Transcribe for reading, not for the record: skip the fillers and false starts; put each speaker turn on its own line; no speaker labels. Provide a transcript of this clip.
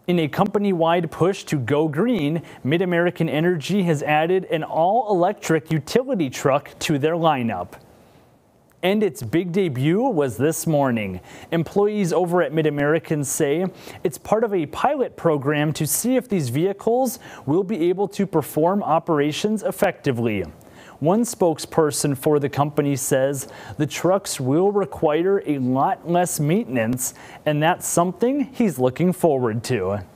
In a company-wide push to go green, Mid-American Energy has added an all-electric utility truck to their lineup. And its big debut was this morning. Employees over at Mid-American say it's part of a pilot program to see if these vehicles will be able to perform operations effectively. One spokesperson for the company says the trucks will require a lot less maintenance, and that's something he's looking forward to.